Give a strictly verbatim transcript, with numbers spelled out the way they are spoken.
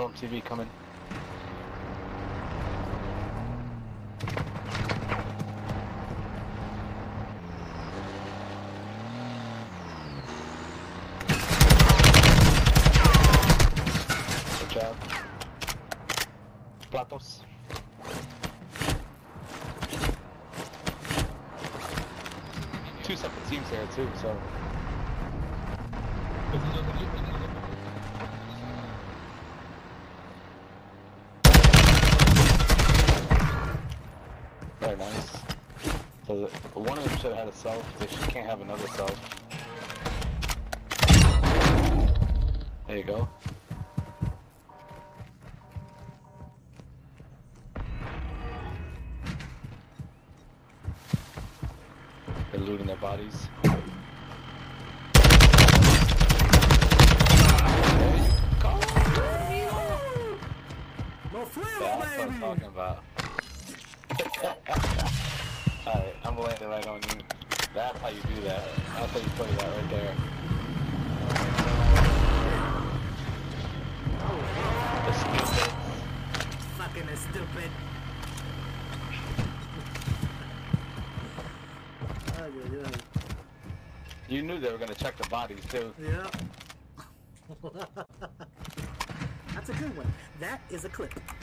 L M T V coming. Good job. Platos. Two separate teams there too, so. Very nice. So the, one of them should have had a self, they should, can't have another self. There you go. They're looting their bodies. There you go! No flavor, That's what I'm baby! talking about. Alright, I'm landing right on you. That's how you do that. That's how you play that right there. The stupid. Fucking is stupid. Ay, ay, ay. You knew they were gonna check the bodies too. Yeah. That's a good one. That is a clip.